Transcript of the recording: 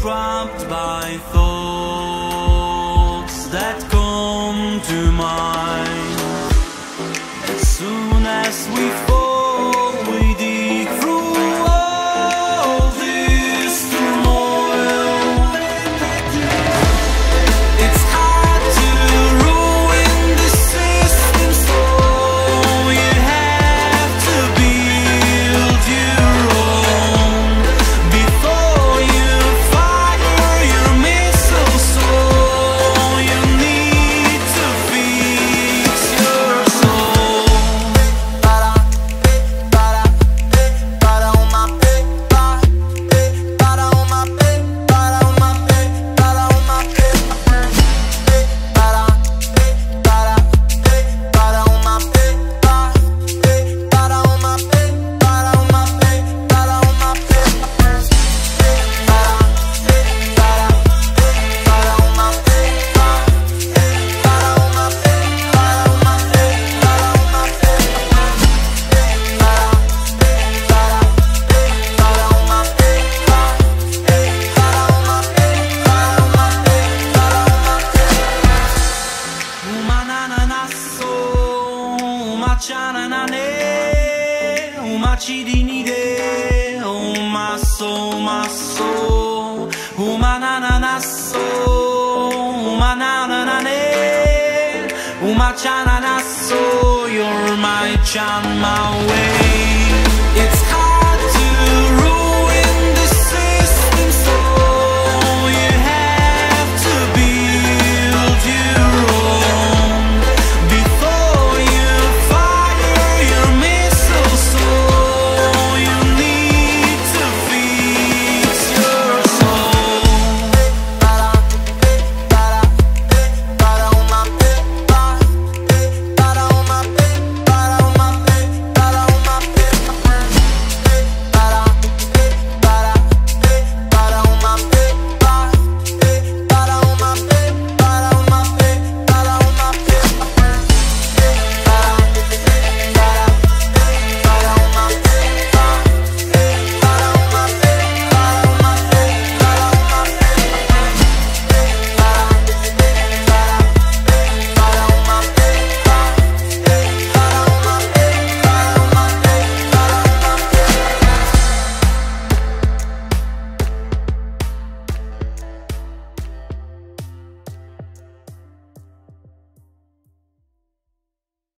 trapped by thoughts that come to mind. As soon as we fall, we dig through all this turmoil. It's hard to ruin the system, so you have to build your own before you fire your missiles. So you need to fix your soul. You're my Chan, my way.